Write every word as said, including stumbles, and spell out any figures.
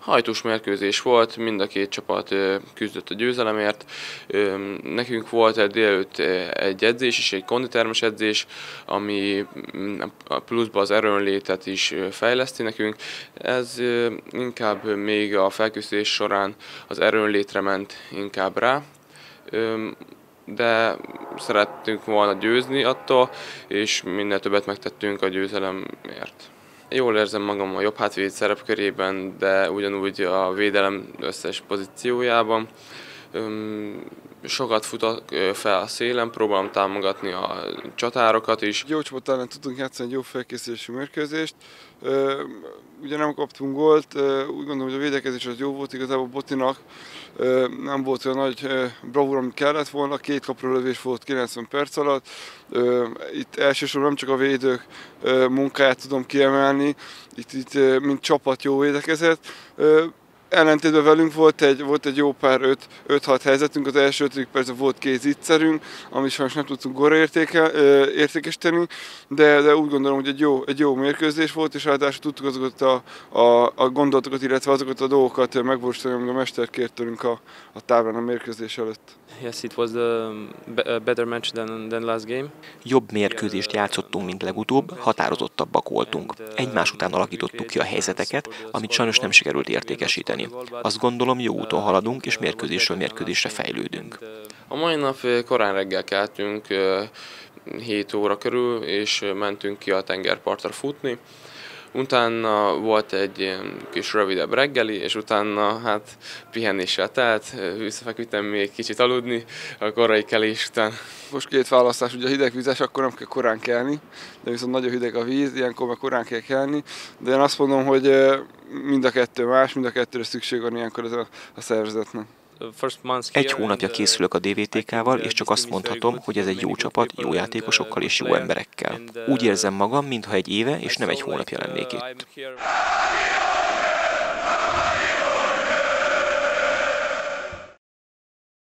Hajtós mérkőzés volt, mind a két csapat küzdött a győzelemért. Nekünk volt egy délelőtt egy edzés is, egy konditermes edzés, ami pluszban az erőnlétet is fejleszti nekünk. Ez inkább még a felkészülés során az erőnlétre ment inkább rá, de szerettünk volna győzni attól, és minél többet megtettünk a győzelemért. Jól érzem magam a jobb hátvéd szerepkörében, de ugyanúgy a védelem összes pozíciójában. Sokat futok fel a szélen, próbálom támogatni a csatárokat is. Jó csapat ellen tudtunk játszani egy jó felkészülésű mérkőzést. Ugye nem kaptunk gólt, úgy gondolom, hogy a védekezés az jó volt, igazából Botinak nem volt olyan nagy bravúr, amit kellett volna, két kapulövés volt kilencven perc alatt. Itt elsősorban nem csak a védők munkáját tudom kiemelni, itt, itt mint csapat jó védekezett. Ellentétben velünk volt egy, volt egy jó pár öt-hat helyzetünk, az első ötödik percben volt két zicserünk, amit sajnos nem tudtunk gólra értékesíteni, de, de úgy gondolom, hogy egy jó, egy jó mérkőzés volt, és ráadásul tudtuk azokat a, a, a gondolatokat, illetve azokat a dolgokat megvalósítani, amit a mester kért tőlünk a, a táblán a mérkőzés előtt. Yes, it was a better match than, than last game. Jobb mérkőzést játszottunk, mint legutóbb, határozottabbak voltunk. Egymás után alakítottuk ki a helyzeteket, amit sajnos nem sikerült értékesíteni. Azt gondolom, jó úton haladunk, és mérkőzésről mérkőzésre fejlődünk. A mai nap korán reggel keltünk, hét óra körül, és mentünk ki a tengerpartra futni. Utána volt egy kis rövidebb reggeli, és utána hát pihenéssel telt, visszafeküdtem még kicsit aludni a korai kelés után. Most két választás, ugye a hidegvizes, akkor nem kell korán kelni, de viszont nagyon hideg a víz, ilyenkor meg korán kell kelni, de én azt mondom, hogy mind a kettő más, mind a kettőre szükség van ilyenkor ez a, a szervezetnek. Egy hónapja készülök a dé vé té ká-val, és csak azt mondhatom, hogy ez egy jó csapat, jó játékosokkal és jó emberekkel. Úgy érzem magam, mintha egy éve és nem egy hónapja lennék itt.